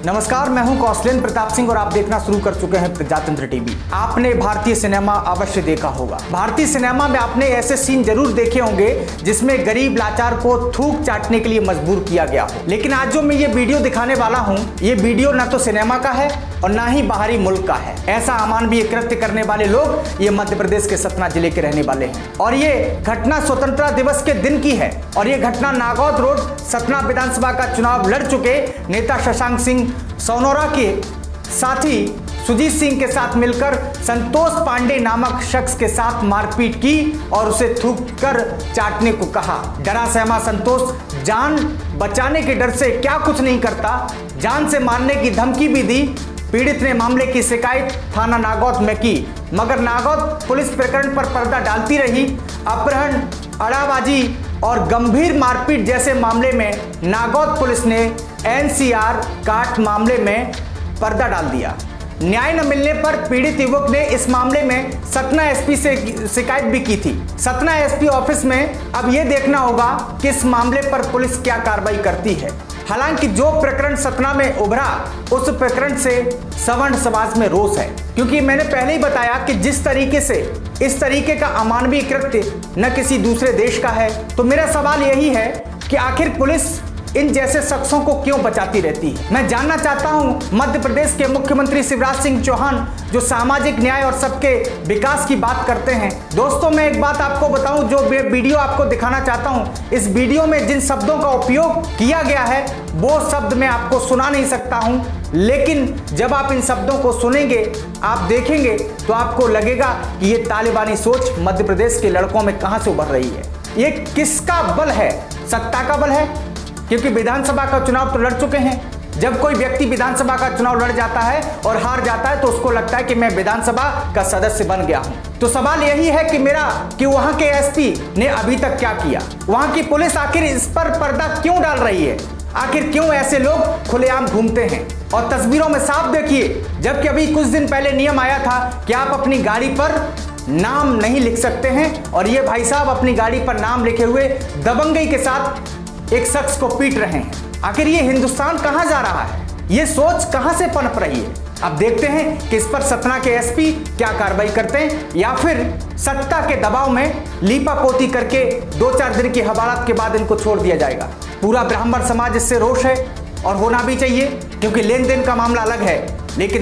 नमस्कार, मैं हूं कौशलेंद्र प्रताप सिंह और आप देखना शुरू कर चुके हैं प्रजातंत्र टीवी। आपने भारतीय सिनेमा अवश्य देखा होगा। भारतीय सिनेमा में आपने ऐसे सीन जरूर देखे होंगे जिसमें गरीब लाचार को थूक चाटने के लिए मजबूर किया गया हो। लेकिन आज जो मैं ये वीडियो दिखाने वाला हूं, ये वीडियो ना तो सिनेमा का है और ना ही बाहरी मुल्क का है। ऐसा अमानवीय कृत्य करने वाले लोग ये मध्य प्रदेश के सतना जिले के रहने वाले हैं और ये घटना स्वतंत्रता दिवस के दिन की है। और ये घटना नागौद रोड सतना विधानसभा का चुनाव लड़ चुके नेता शशांक सिंह सोनौरा के साथी सुजीत सिंह के साथ मिलकर संतोष पांडे नामक शख्स के साथ मारपीट की और उसे थूक कर चाटने को कहा। डरा सहमा संतोष जान बचाने के डर से क्या कुछ नहीं करता, जान से मारने की धमकी भी दी। पीड़ित ने मामले की शिकायत थाना नागौद में की, मगर नागौद पुलिस प्रकरण पर पर्दा डालती रही। अपहरण, अड़ाबाजी और गंभीर मारपीट जैसे मामले में नागौद पुलिस ने एनसीआर काट मामले में पर्दा डाल दिया। न्याय न मिलने पर पीड़ित युवक ने इस मामले में सतना एसपी से शिकायत भी की थी। सतना एसपी ऑफिस में अब यह देखना होगा कि इस मामले पर पुलिस क्या कार्रवाई करती है। हालांकि जो प्रकरण सतना में उभरा, उस प्रकरण से सवर्ण समाज में रोष है, क्योंकि मैंने पहले ही बताया कि जिस तरीके से इस तरीके का अमानवीय कृत्य न किसी दूसरे देश का है। तो मेरा सवाल यही है कि आखिर पुलिस इन जैसे शख्सों को क्यों बचाती रहती है। मैं जानना चाहता हूं मध्य प्रदेश के मुख्यमंत्री शिवराज सिंह चौहान, जो सामाजिक न्याय और सबके विकास की बात करते हैं। दोस्तों, मैं एक बात आपको बताऊं, जो वीडियो आपको दिखाना चाहता हूं, इस वीडियो में जिन शब्दों का उपयोग किया गया है वो शब्द मैं आपको सुना नहीं सकता हूं, लेकिन जब आप इन शब्दों को सुनेंगे, आप देखेंगे तो आपको लगेगा कि ये तालिबानी सोच मध्य प्रदेश के लड़कों में कहां से उभर रही है। ये किसका बल है? सत्ता का बल है, क्योंकि विधानसभा का चुनाव तो लड़ चुके हैं। जब कोई व्यक्ति विधानसभा का चुनाव लड़ जाता है और हार जाता है तो उसको लगता है कि मैं विधानसभा का सदस्य बन गया हूं। तो सवाल यही है कि मेरा कि वहां के एसपी ने अभी तक क्या किया? वहां की पुलिस आखिर इस पर पर्दा क्यों डाल रही है? आखिर क्यों ऐसे लोग खुलेआम घूमते हैं? और तस्वीरों में साफ देखिए, जबकि अभी कुछ दिन पहले नियम आया था कि आप अपनी गाड़ी पर नाम नहीं लिख सकते हैं, और ये भाई साहब अपनी गाड़ी पर नाम लिखे हुए दबंगई के साथ एक शख्स को पीट रहे हैं। आखिर ये हिंदुस्तान कहां जा रहा है? ये सोच कहां से पनप रही है? अब देखते हैं कि इस पर सतना के एसपी क्या कार्रवाई करते हैं, या फिर सत्ता के दबाव में लीपापोती करके 2-4 दिन की हवालात के बाद इनको छोड़ दिया जाएगा। पूरा ब्राह्मण समाज इससे रोष है और होना भी चाहिए, क्योंकि लेन देन का मामला अलग है, लेकिन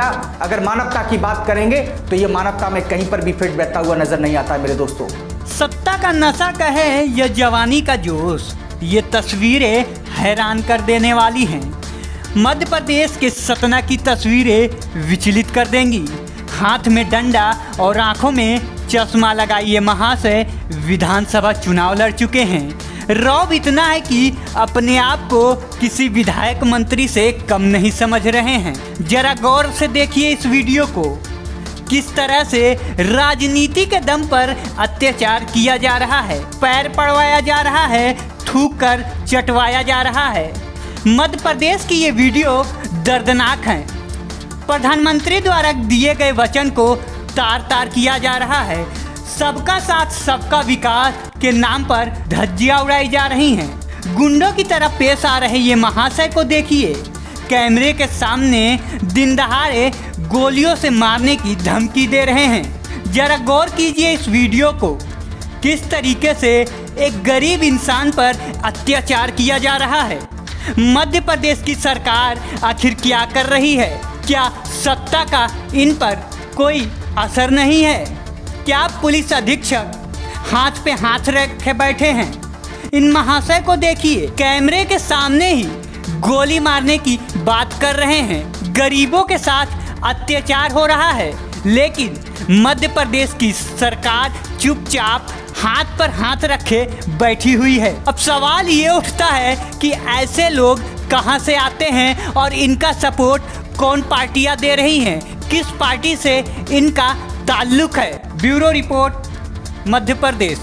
अगर मानवता की बात करेंगे तो ये मानवता में कहीं पर भी फिट बैठता हुआ नजर नहीं आता मेरे दोस्तों। सत्ता का नशा कहे या जवानी का जोश, ये तस्वीरें हैरान कर देने वाली हैं। मध्य प्रदेश के सतना की तस्वीरें विचलित कर देंगी। हाथ में डंडा और आंखों में चश्मा लगाए ये महाशय विधानसभा चुनाव लड़ चुके हैं। रौब इतना है कि अपने आप को किसी विधायक मंत्री से कम नहीं समझ रहे हैं। जरा गौर से देखिए इस वीडियो को, किस तरह से राजनीति के दम पर अत्याचार किया जा रहा है, पैर पड़वाया जा रहा है, थूक कर चटवाया जा रहा है। मध्य प्रदेश की ये वीडियो दर्दनाक है। प्रधानमंत्री द्वारा दिए गए वचन को तार तार किया जा रहा है। सबका साथ सबका विकास के नाम पर धज्जियां उड़ाई जा रही हैं। गुंडों की तरह पेश आ रहे ये महाशय को देखिए, कैमरे के सामने दिन दहाड़े गोलियों से मारने की धमकी दे रहे हैं। जरा गौर कीजिए इस वीडियो को, किस तरीके से एक गरीब इंसान पर अत्याचार किया जा रहा है। मध्य प्रदेश की सरकार आखिर क्या कर रही है? क्या सत्ता का इन पर कोई असर नहीं है? क्या पुलिस अधीक्षक हाथ पे हाथ रखे बैठे हैं? इन महाशय को देखिए, कैमरे के सामने ही गोली मारने की बात कर रहे हैं। गरीबों के साथ अत्याचार हो रहा है, लेकिन मध्य प्रदेश की सरकार चुपचाप हाथ पर हाथ रखे बैठी हुई है। अब सवाल ये उठता है कि ऐसे लोग कहां से आते हैं और इनका सपोर्ट कौन पार्टियां दे रही हैं, किस पार्टी से इनका ताल्लुक है। Bureau report, Madhya Pradesh.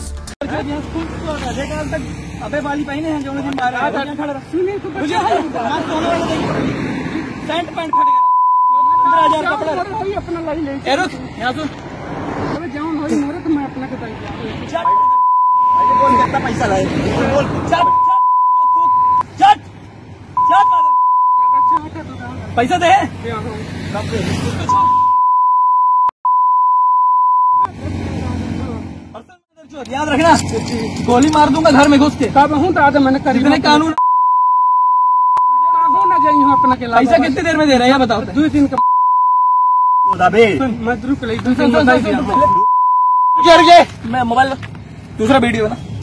अबे वाली पहने हैं जो दिन मारा है खड़ा मुझे सेंट पैंट फट गया 15,000 कपड़ा अपना लाई ले ए रुक यहां सुन अबे जाऊं होई मोरे तो मैं अपना बताई क्या अरे कौन कितना पैसा लाए बोल चल चल चल चल पैसा दे। याद रखना, गोली मार दूंगा घर में घुस के। कब हूँ तो मैंने कितने कानून ना जाइए अपना के। पैसा कितनी देर में दे रहे हैं बताओ? 2 दिन का मैं मैं मोबाइल दूसरा वीडियो ना